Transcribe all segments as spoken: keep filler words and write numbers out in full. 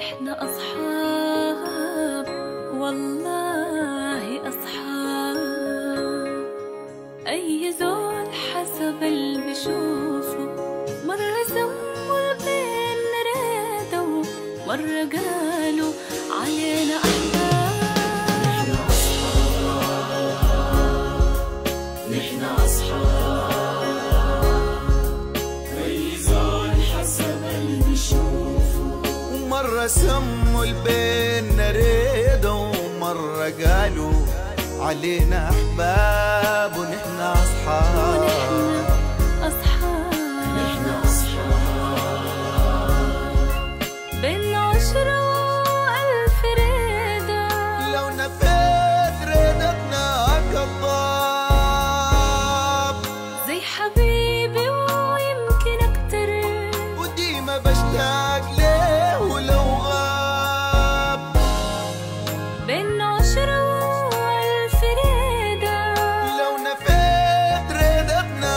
نحن أصحاب والله أصحاب، أي زول حسب اللي بشوفه، مرة سموا البين ريدوا، مرة قالوا علينا أحباب. نحن أصحاب نحن أصحاب، أي زول حسب اللي بشوفه، مرة سموا البين ريدوا، مرة قالوا علينا أحباب. ونحن أصحاب أصحاب نحن أصحاب، بين عشرة وألف ريدة، لو نفيت ريدتنا كالضاب، زي حبيبي ويمكن أكتر، وديما بشتاق ليه ولو غاب. بين عشرة وألف ريدة، لو نفيت ريدتنا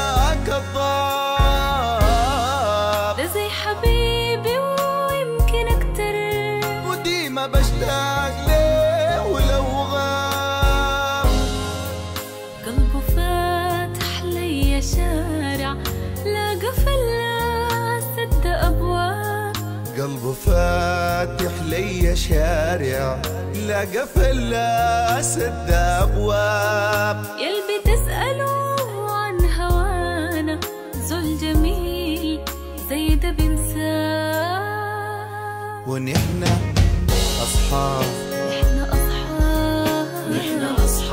كالضاب، ده زي حبيبي ويمكن أكتر، وديما بشتاق ليه ولو غاب. قلبه فاتح لي شارع، لا قفل لا سد أبواب، قلبه فاتح لي شارع، لا قفل لا سد أبواب. يلبي تسألوا عن هوانا، زول جميل زي ده بنساه. ونحن أصحاب نحن أصحاب نحن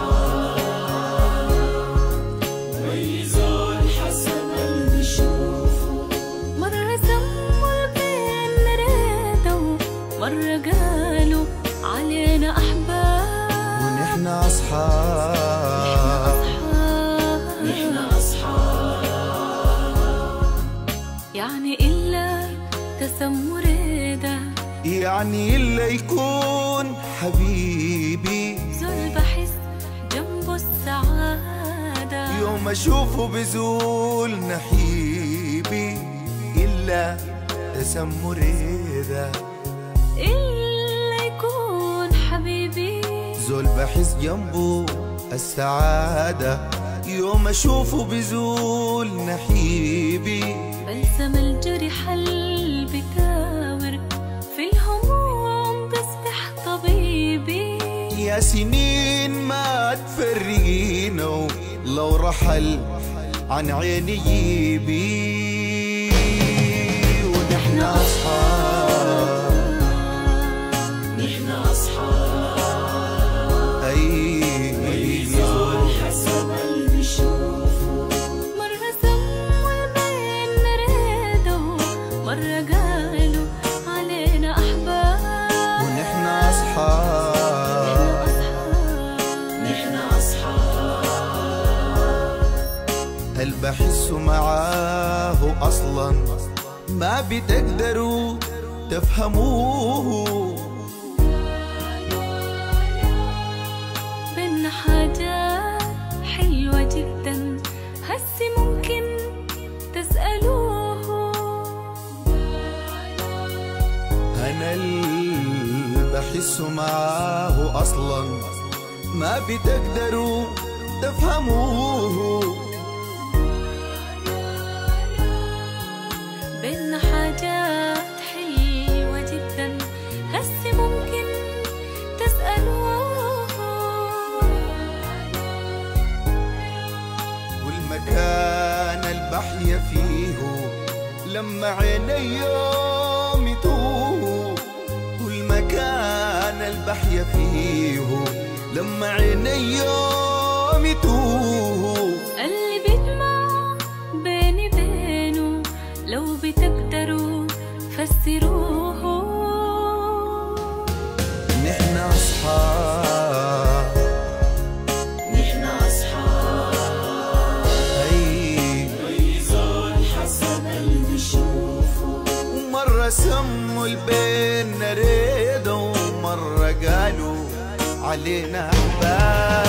أصحاب، أي زول حسب اللي بشوفه، مرة سموا البين ريدوا، مرة قالوا علينا أحباب. ونحن أصحاب نحن أصحاب، يعني إلا تسموا ريدة، يعني إلا يكون حبيبي، زول بحس جنبه السعادة، يوم أشوفه بزول نحيبي، إلا تسمر إذا إلا يكون حبيبي، زول بحس جنبه السعادة، يوم أشوفه بزول نحيبي. بلسم الجرح اللي بتاور، في الهموم بصبح طبيبي. يا سنين ما تفرقينا، لو رحل عن عيني يجيبي. ونحن أصحاب نحن أصحاب، أي زول حسب اللي بشوفه، مرة سموا البين ريدوا، مرة قالوا علينا أحباب. ونحن أصحاب نحن أصحاب، هل بحس معاه أصلا ما بتقدروا تفهموه. بينا حاجات حلوة جدا، هسي ممكن تسألوه. أنا اللي بحس معاه أصلا ما بتقدروا تفهموه. بينا حاجات حلوة جدا، هسي ممكن تسألوه. والمكان البحية فيه لما عيني يوم يتوه، والمكان البحية فيه لما عيني يوم يتوه. اللي بيجمع بيني بينه، لو بتقدروا فسروه. نحن أصحاب نحن أصحاب، أي زول حسب اللي بشوفه، مرة سموا البين ريدوا، مرة قالوا علينا أحباب.